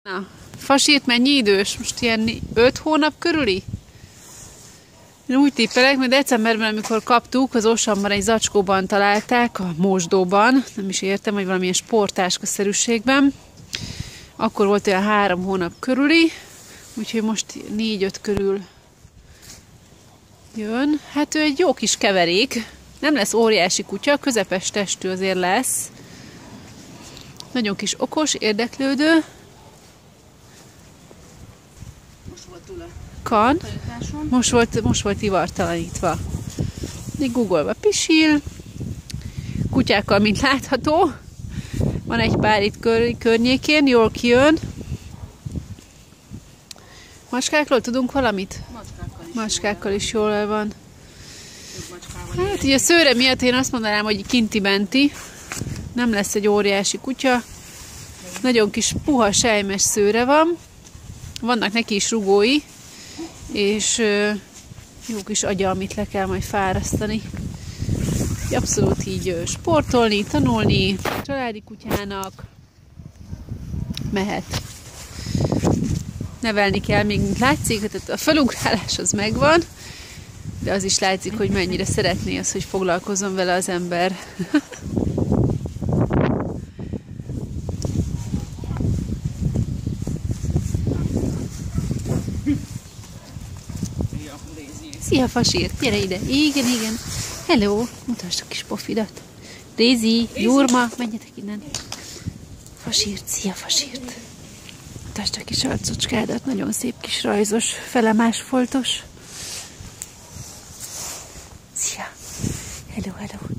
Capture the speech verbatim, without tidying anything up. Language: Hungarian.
Na, Fasírt mennyi idős? Most ilyen öt hónap körüli? Én úgy tippelek, mert decemberben, amikor kaptuk, az Osamban egy zacskóban találták, a mosdóban, nem is értem, hogy valamilyen sportáskaszerűségben. Akkor volt olyan három hónap körüli, úgyhogy most négy-öt körül jön. Hát ő egy jó kis keverék, nem lesz óriási kutya, közepes testű azért lesz. Nagyon kis okos, érdeklődő. Kan. Most volt, most volt ivartalanítva. Még Google-ba pisil. Kutyákkal, mint látható. Van egy pár itt kör, környékén, jól kijön. Macskákról tudunk valamit? Macskákkal is, Macskákkal is jól van. Hát ugye a szőre miatt én azt mondanám, hogy kinti-benti. Nem lesz egy óriási kutya. Nagyon kis puha, sejmes szőre van. Vannak neki is rugói. És jó kis agya, amit le kell majd fárasztani. Abszolút így sportolni, tanulni, családi kutyának mehet. Nevelni kell még, mint látszik, tehát a felugrálás az megvan, de az is látszik, hogy mennyire szeretné az, hogy foglalkozzon vele az ember. Szia, Fasírt, gyere ide. Igen, igen. Hello, mutasd a kis pofidat. Daisy, Jurma, menjetek innen. Fasírt, szia, Fasírt. Mutasd a kis arcocskádat, nagyon szép kis rajzos, felemás foltos. Szia. Hello, hello.